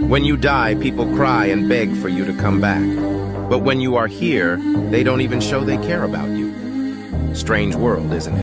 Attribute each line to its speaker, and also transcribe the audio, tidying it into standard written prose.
Speaker 1: When you die, people cry and beg for you to come back. But when you are here, they don't even show they care about you. Strange world, isn't